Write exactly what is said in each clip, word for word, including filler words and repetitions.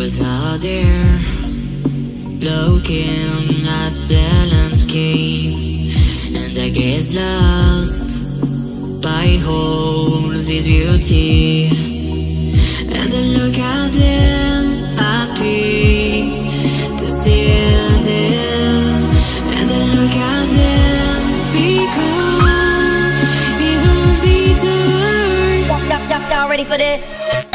was out there, looking at the landscape, and I gazed lost by holes his beauty. And I look at them, happy to see this. And I look at them, because it won't be turned. Y'all, y'all, y'all ready for this?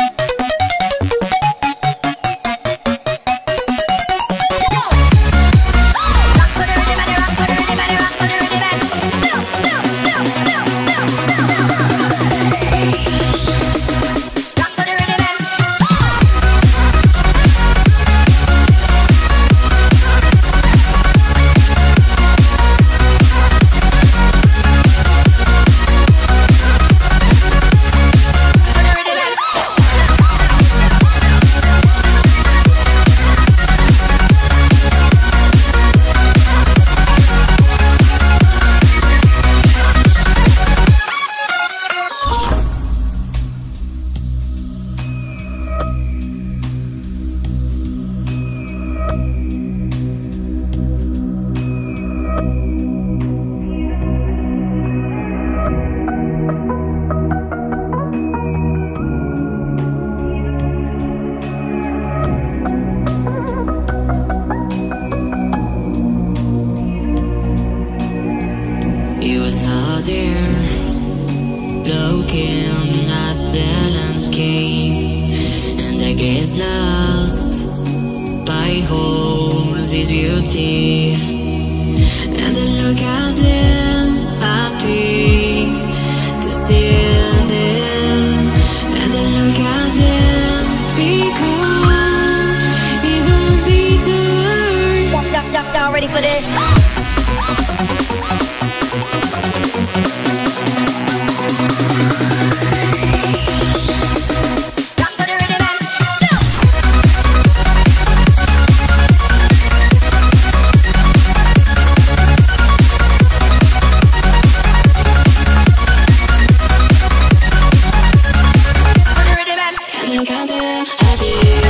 Looking at the landscape, and I gazed lost by holes his beauty. And I look at them, happy to see this. And I look at them, because it won't be turned. Y'all, y'all, y'all ready for this? Look at them, happy.